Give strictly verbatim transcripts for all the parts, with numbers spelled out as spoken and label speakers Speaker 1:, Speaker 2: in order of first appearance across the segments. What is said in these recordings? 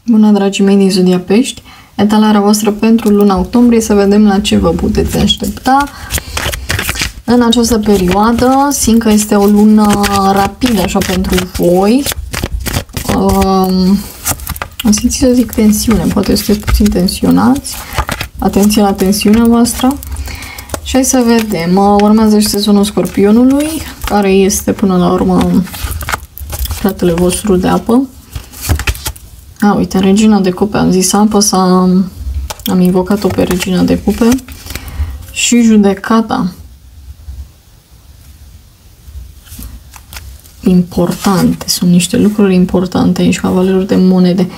Speaker 1: Bună, dragii mei din Zodia Pești! Etalarea voastră pentru luna octombrie, să vedem la ce vă puteți aștepta în această perioadă. Simt că este o lună rapidă așa pentru voi. Um, am simțit să zic tensiune, poate sunteți puțin tensionați. Atenție la tensiunea voastră. Și hai să vedem. Urmează și sezonul Scorpionului, care este până la urmă fratele vostru de apă. A, uite, Regina de Cupe, am zis apă, s-a, am invocat-o pe Regina de Cupe. Și judecata. Importante, sunt niște lucruri importante aici, Cavalerul de monede.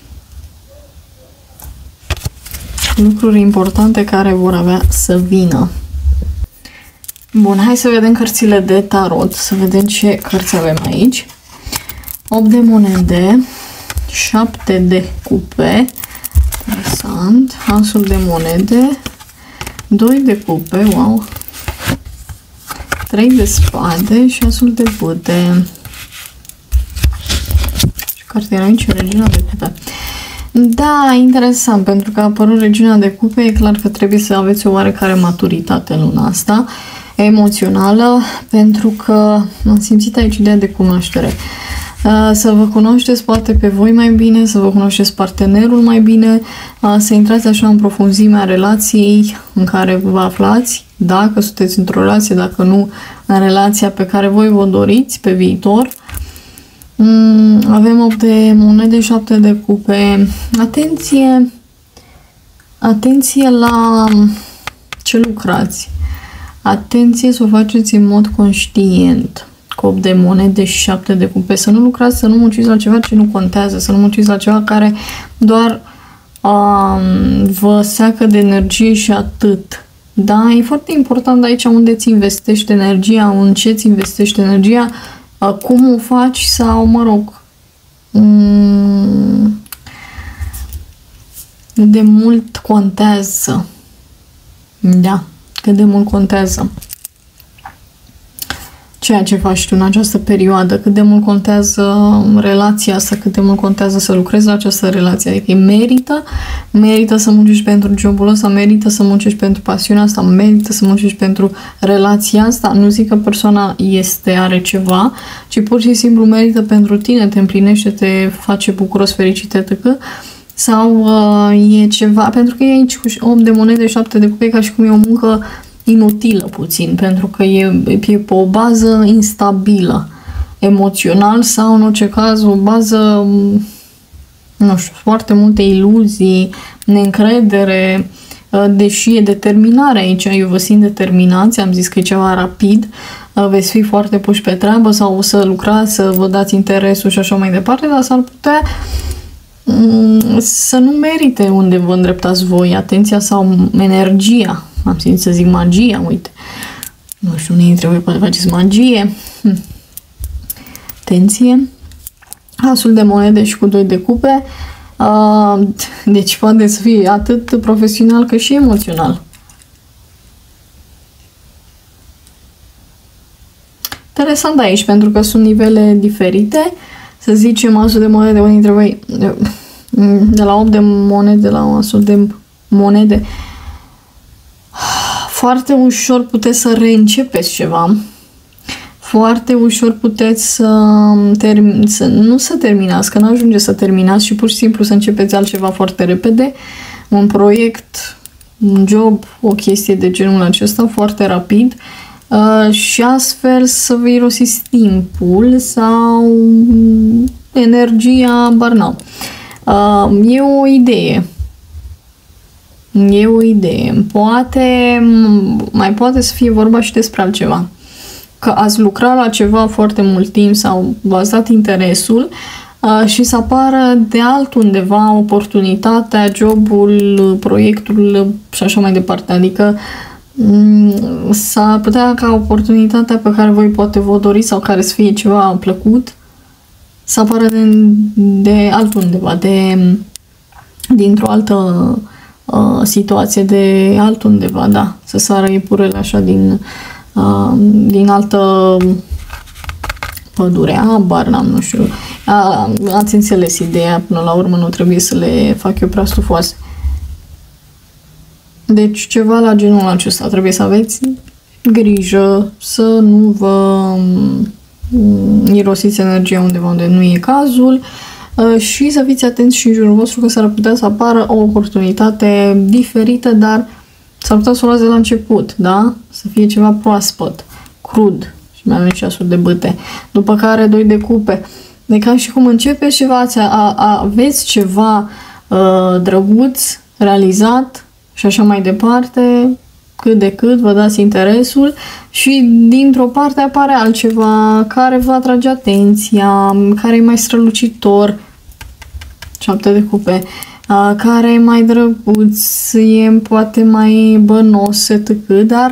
Speaker 1: Lucruri importante care vor avea să vină. Bun, hai să vedem cărțile de tarot, să vedem ce cărți avem aici. opt de monede, șapte de cupe, interesant, asul de monede, doi de cupe, wow, trei de spade și asul de bâte. Și cartea era aici, Regina de Cupe. Da, interesant, pentru că a apărut Regina de Cupe, e clar că trebuie să aveți o oarecare maturitate în luna asta, emoțională, pentru că am simțit aici ideea de cunoaștere. Să vă cunoașteți poate pe voi mai bine, să vă cunoașteți partenerul mai bine, să intrați așa în profunzimea relației în care vă aflați, dacă sunteți într-o relație, dacă nu, în relația pe care voi vă doriți pe viitor. Avem opt de monede, șapte de cupe. Atenție! Atenție la ce lucrați. Atenție să o faceți în mod conștient. Cu opt de monede și șapte de cupe. Să nu lucrați, să nu munciți la ceva ce nu contează, să nu munciți la ceva care doar um, vă seacă de energie și atât. Da, e foarte important aici unde ți investești energia, în ce ți investești energia, uh, cum o faci sau, mă rog, um, de mult contează. Da, cât de mult contează ceea ce faci tu în această perioadă, cât de mult contează relația asta, cât de mult contează să lucrezi la această relație. Adică merită, merită să muncești pentru jobul ăsta, merită să muncești pentru pasiunea asta, merită să muncești pentru relația asta. Nu zic că persoana este, are ceva, ci pur și simplu merită pentru tine, te împlinește, te face bucuros, fericit, et cetera. Sau uh, e ceva, pentru că e aici cu opt de monede, șapte de cupe, ca și cum e o muncă inutilă puțin, pentru că e, e pe o bază instabilă, emoțional sau, în orice caz, o bază, nu știu, foarte multe iluzii, neîncredere, deși e determinare aici, eu vă simt determinați, am zis că e ceva rapid, veți fi foarte puși pe treabă sau să lucrați, să vă dați interesul și așa mai departe, dar s-ar putea să nu merite unde vă îndreptați voi atenția sau energia. Am simțit să zic magia, uite. Nu știu, unii dintre voi poate faceți magie. Hm. Atenție. Asul de monede și cu doi de cupe. Uh, deci poate să fie atât profesional cât și emoțional. Interesant aici, pentru că sunt nivele diferite. Să zicem, asul de monede, unii dintre voi, de la opt de monede la asul de monede, foarte ușor puteți să reîncepeți ceva. Foarte ușor puteți să, termin, să nu să terminați, că nu ajunge să terminați și pur și simplu să începeți altceva foarte repede. Un proiect, un job, o chestie de genul acesta, foarte rapid. Uh, și astfel să vă irosiți timpul sau energia, barnau. Uh, e o idee. E o idee. Poate, mai poate să fie vorba și despre altceva. Că ați lucrat la ceva foarte mult timp sau v-ați dat interesul uh, și să apară de altundeva oportunitatea, jobul, proiectul și așa mai departe. Adică s-ar putea ca oportunitatea pe care voi poate vă doriți sau care să fie ceva plăcut să apară de, de altundeva, de, dintr-o altă uh, situație, de altundeva, da, să sară iepurele așa din, uh, din altă pădurea, habar n-am, nu știu. A, ați înțeles ideea, până la urmă nu trebuie să le fac eu prea stufoase. Deci ceva la genul acesta, trebuie să aveți grijă să nu vă irosiți energia undeva unde nu e cazul și să fiți atenți și în jurul vostru că s-ar putea să apară o oportunitate diferită, dar s-ar putea să o luați de la început, da? Să fie ceva proaspăt, crud. Și mai avem ceasul de bâte. După care doi de cupe. De ca și cum începeți ceva, a, a, aveți ceva uh, drăguț, realizat și așa mai departe, cât de cât vă dați interesul și dintr-o parte apare altceva care vă atrage atenția, care e mai strălucitor, șapte de cupe, uh, care e mai drăguț, e poate mai bănos, et cetera, dar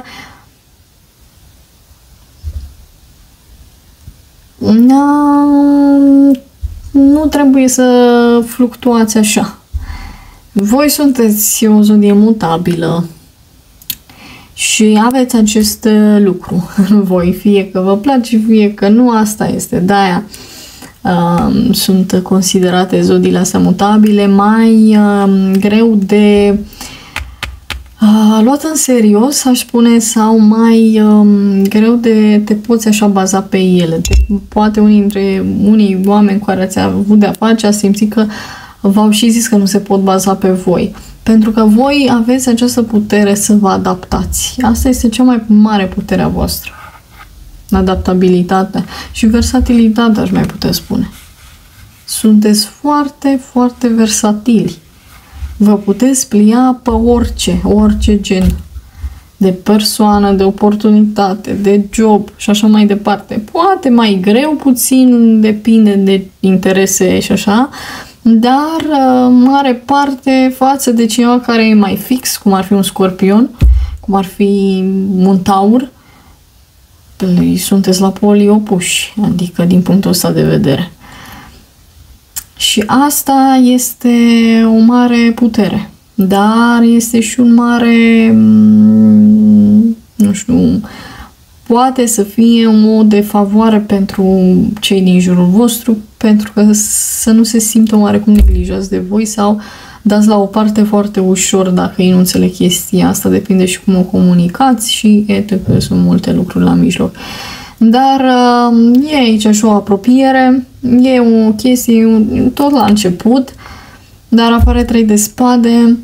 Speaker 1: nu trebuie să fluctuați așa. Voi sunteți o zodie mutabilă și aveți acest lucru în voi, fie că vă place, fie că nu, asta este. De-aia uh, sunt considerate zodiile astea mutabile, mai uh, greu de uh, luat în serios, aș spune, sau mai um, greu de te poți așa baza pe ele. Te, poate unii dintre unii oameni cu care ați avut de-a face, ați simțit că v-au și zis că nu se pot baza pe voi. Pentru că voi aveți această putere să vă adaptați. Asta este cea mai mare putere a voastră. Adaptabilitatea și versatilitatea, aș mai putea spune. Sunteți foarte, foarte versatili. Vă puteți plia pe orice, orice gen de persoană, de oportunitate, de job și așa mai departe. Poate mai greu, puțin, depinde de interese și așa, dar mare parte față de cineva care e mai fix, cum ar fi un scorpion, cum ar fi un taur, sunteți la polii opuși, adică din punctul ăsta de vedere. Și asta este o mare putere, dar este și un mare, nu știu, poate să fie un mod de favoare pentru cei din jurul vostru, pentru că să nu se simtă oarecum neglijați de voi sau dați la o parte foarte ușor dacă ei nu înțeleg chestia asta, depinde și cum o comunicați și et cetera. Sunt multe lucruri la mijloc. Dar e aici și o apropiere, e o chestie tot la început, dar apare trei de spade,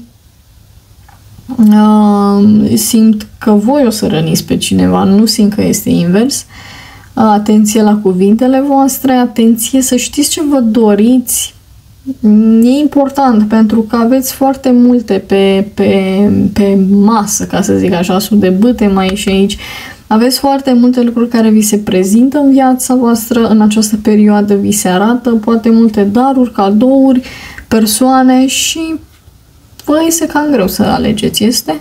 Speaker 1: simt că voi o să răniți pe cineva, nu simt că este invers. Atenție la cuvintele voastre, atenție să știți ce vă doriți. E important pentru că aveți foarte multe pe, pe, pe masă, ca să zic așa, sub de bâte mai și aici. Aveți foarte multe lucruri care vi se prezintă în viața voastră, în această perioadă vi se arată, poate multe daruri, cadouri, persoane și vă este cam greu să alegeți, este?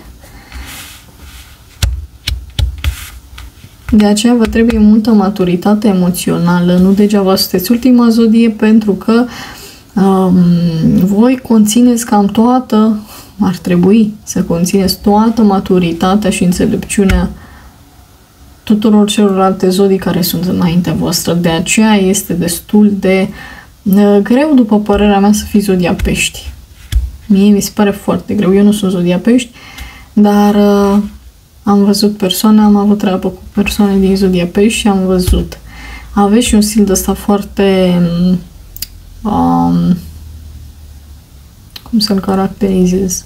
Speaker 1: De aceea vă trebuie multă maturitate emoțională, nu degeaba sunteți ultima zodie, pentru că um, voi conțineți cam toată, ar trebui să conțineți toată maturitatea și înțelepciunea tuturor celorlalte zodii care sunt înaintea voastră. De aceea este destul de uh, greu, după părerea mea, să fii zodia Pești. Mie mi se pare foarte greu. Eu nu sunt zodia Pești, dar uh, am văzut persoane, am avut treabă cu persoane din zodia Pești și am văzut. Aveți și un stil de ăsta foarte um, cum să-l caracterizez?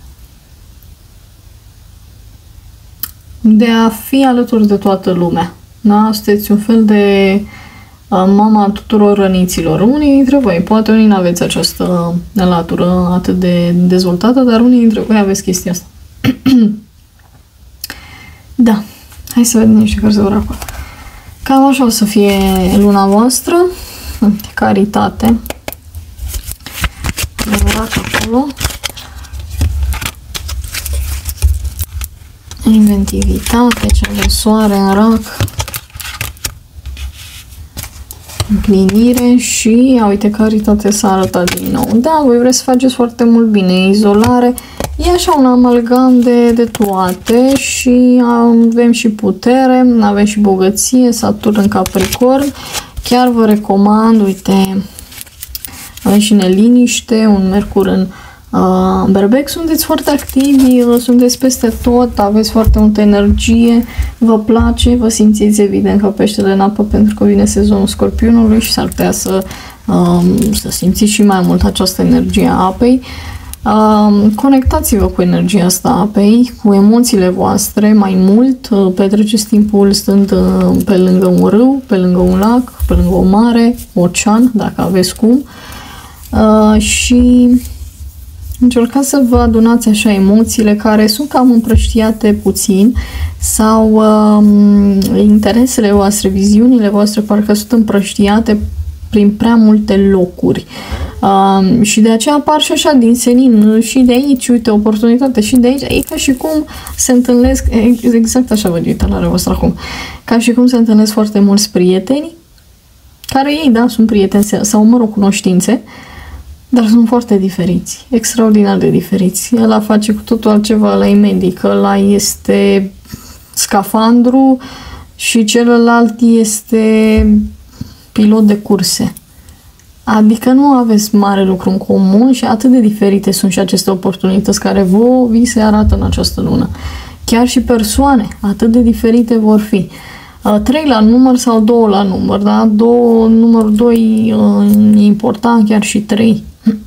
Speaker 1: De a fi alături de toată lumea. Da? Sunteți un fel de uh, mama tuturor răniților. Unii dintre voi, poate unii nu aveți această latură atât de dezvoltată, dar unii dintre voi aveți chestia asta. Da. Hai să vedem niște cărți de oracol. Cam așa o să fie luna voastră. Caritate. Adevărat acolo. Inventivitate, cea de soare în rac. Împlinire și, a, uite, caritate s-a arătat din nou. Da, voi vreți să faceți foarte mult bine. Izolare. E așa un amalgam de, de toate și avem și putere, avem și bogăție, Saturn în Capricorn. chiar vă recomand, uite, aveți și neliniște, un Mercur în uh, Berbec, sunteți foarte activi, sunteți peste tot, aveți foarte multă energie, vă place, vă simțiți evident ca peștele în apă pentru că vine sezonul Scorpionului și s-ar putea să, um, să simțiți și mai mult această energie a apei. Um, conectați-vă cu energia asta a apei, cu emoțiile voastre mai mult, uh, petreceți timpul stând uh, pe lângă un râu, pe lângă un lac, pe lângă o mare, ocean, dacă aveți cum. Uh, și încercați să vă adunați așa emoțiile care sunt cam împrăștiate puțin sau uh, interesele voastre, viziunile voastre parcă sunt împrăștiate prin prea multe locuri. Uh, și de aceea apar și așa din senin și de aici, uite, oportunitate și de aici, e ca și cum se întâlnesc, exact așa văd uitarea voastră acum, ca și cum se întâlnesc foarte mulți prieteni, care ei, da, sunt prieteni sau, mă rog, cunoștințe, dar sunt foarte diferiți, extraordinar de diferiți. Ăla face cu totul altceva, ăla e medic, ăla este scafandru și celălalt este pilot de curse. Adică nu aveți mare lucru în comun și atât de diferite sunt și aceste oportunități care vouă vi se arată în această lună. Chiar și persoane atât de diferite vor fi. Trei la număr sau două la număr, da? Două, numărul doi e important, chiar și trei.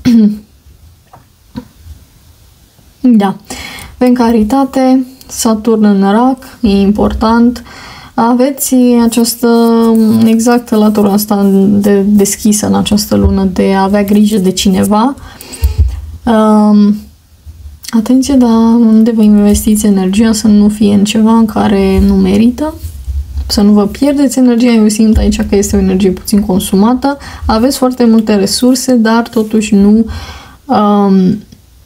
Speaker 1: Da. În caritate, Saturn în rac, e important. Aveți această, exact latura asta de deschisă în această lună, de a avea grijă de cineva. Um, atenție, dar unde vă investiți energia să nu fie în ceva în care nu merită. Să nu vă pierdeți energia, eu simt aici că este o energie puțin consumată. Aveți foarte multe resurse, dar totuși nu um,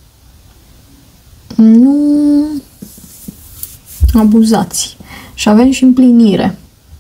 Speaker 1: nu abuzați. Și avem și împlinire.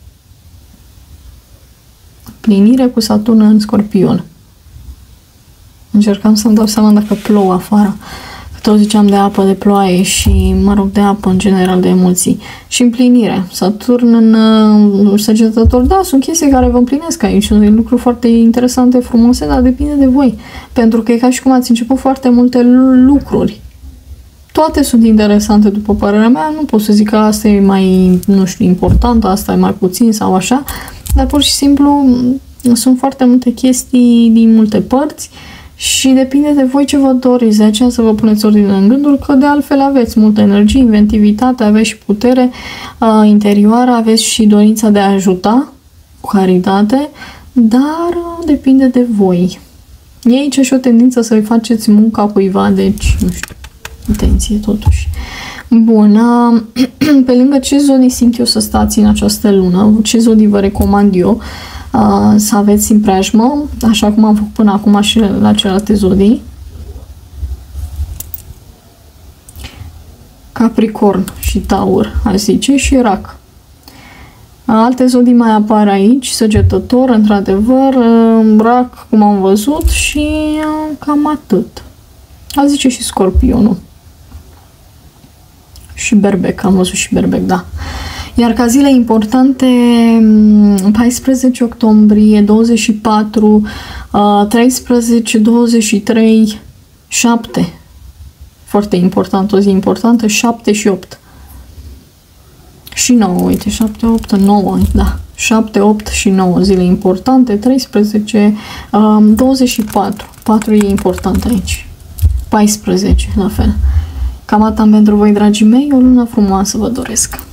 Speaker 1: Împlinire cu Saturn în Scorpion. Încercam să-mi dau seama dacă plouă afară. Tot ziceam de apă, de ploaie și, mă rog, de apă în general, de emoții. Și împlinire. Saturn în uh, Săgetător, da, sunt chestii care vă împlinesc aici. Sunt lucruri foarte interesante, frumoase, dar depinde de voi. Pentru că e ca și cum ați început foarte multe lucruri. Toate sunt interesante, după părerea mea. Nu pot să zic că asta e mai, nu știu, important, asta e mai puțin sau așa. Dar pur și simplu sunt foarte multe chestii din multe părți. Și depinde de voi ce vă doriți, de aceea să vă puneți ordine în gânduri, că de altfel aveți multă energie, inventivitate, aveți și putere uh, interioară, aveți și dorința de a ajuta cu caritate, dar uh, depinde de voi. E aici și o tendință să-i faceți munca cuiva, deci, nu știu, atenție totuși. Bun, uh, pe lângă ce zodii simt eu să stați în această lună, ce zodii vă recomand eu, Uh, să aveți în preajmă, așa cum am făcut până acum și la celelalte zodii. Capricorn și Taur, aș zice, și Rac. Alte zodii mai apar aici, Săgetător, într-adevăr, Rac, cum am văzut, și cam atât. Aș zice și Scorpionul. Și Berbec, am văzut și Berbec, da. Iar ca zile importante, paisprezece octombrie, douăzeci și patru, treisprezece, douăzeci și trei, șapte. Foarte important, o zi importantă, șapte și opt. Și nouă, uite, șapte, opt, nouă, da. șapte, opt și nouă zile importante, treisprezece, douăzeci și patru. patru e important aici. paisprezece, la fel. Cam atât pentru voi, dragii mei, o lună frumoasă vă doresc.